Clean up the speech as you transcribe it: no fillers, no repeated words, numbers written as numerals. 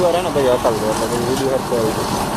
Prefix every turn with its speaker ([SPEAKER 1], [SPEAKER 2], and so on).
[SPEAKER 1] video आ रहा है ना भाई, अकल दे, मतलब वीडियो है तो